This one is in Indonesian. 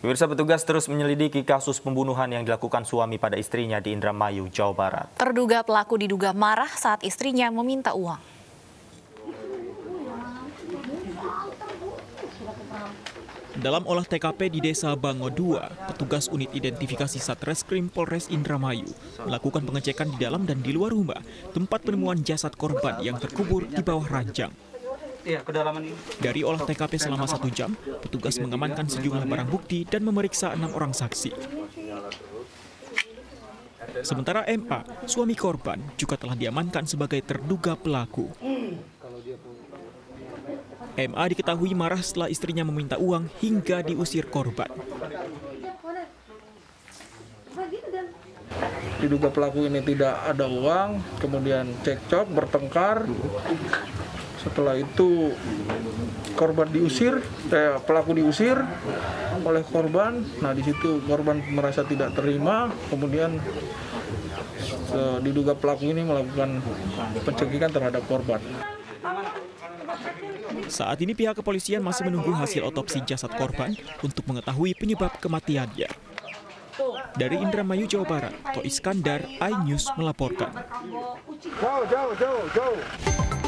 Pemirsa, petugas terus menyelidiki kasus pembunuhan yang dilakukan suami pada istrinya di Indramayu, Jawa Barat. Terduga pelaku diduga marah saat istrinya meminta uang. Dalam olah TKP di Desa Bango 2, petugas unit identifikasi Satreskrim Polres Indramayu melakukan pengecekan di dalam dan di luar rumah, tempat penemuan jasad korban yang terkubur di bawah ranjang. Dari olah TKP selama 1 jam, petugas mengamankan sejumlah barang bukti dan memeriksa 6 orang saksi. Sementara MA, suami korban, juga telah diamankan sebagai terduga pelaku. MA diketahui marah setelah istrinya meminta uang hingga diusir korban. Diduga pelaku ini tidak ada uang, kemudian cekcok, bertengkar. Setelah itu korban diusir, pelaku diusir oleh korban. Nah, di situ korban merasa tidak terima, kemudian diduga pelaku ini melakukan pencekikan terhadap korban. Saat ini pihak kepolisian masih menunggu hasil otopsi jasad korban untuk mengetahui penyebab kematiannya. Dari Indramayu, Jawa Barat, To Iskandar, iNews melaporkan. Jauh.